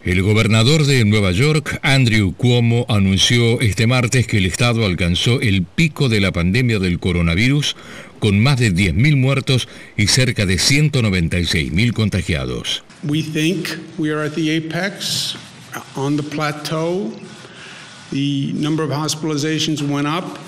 El gobernador de Nueva York, Andrew Cuomo, anunció este martes que el estado alcanzó el pico de la pandemia del coronavirus con más de 10.000 muertos y cerca de 196.000 contagiados. We think we are at the apex, on the plateau. The number of hospitalizations went up,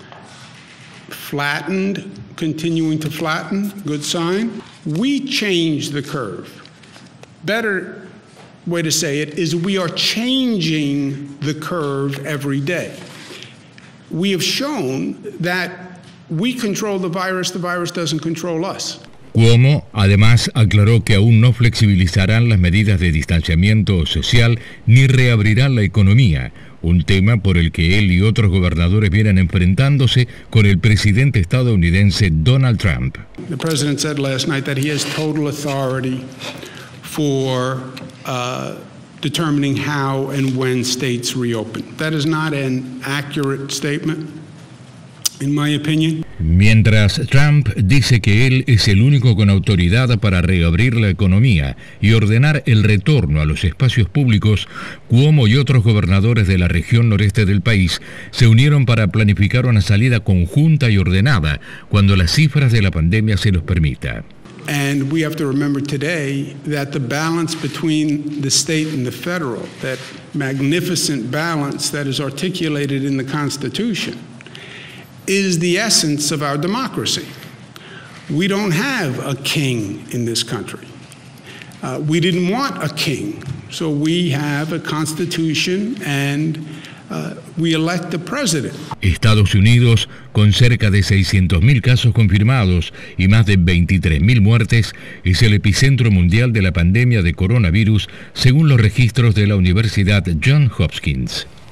flattened, continuing to flatten, good sign. We changed the curve. Better way to say it is we are changing the curve every day. We have shown that we control the virus doesn't control us. Cuomo además aclaró que aún no flexibilizarán las medidas de distanciamiento social ni reabrirán la economía, un tema por el que él y otros gobernadores vienen enfrentándose con el presidente estadounidense Donald Trump. The president said last night that he has total authority for determining how and when states reopen. That is not an accurate statement, in my opinion. Mientras Trump dice que él es el único con autoridad para reabrir la economía y ordenar el retorno a los espacios públicos, Cuomo y otros gobernadores de la región noreste del país se unieron para planificar una salida conjunta y ordenada cuando las cifras de la pandemia se los permita. And we have to remember today that the balance between the state and the federal, that magnificent balance that is articulated in the Constitution, is the essence of our democracy. We don't have a king in this country. We didn't want a king, so we have a constitution and we elect the president. Estados Unidos, con cerca de 600.000 casos confirmados y más de 23.000 muertes, es el epicentro mundial de la pandemia de coronavirus, según los registros de la Universidad Johns Hopkins.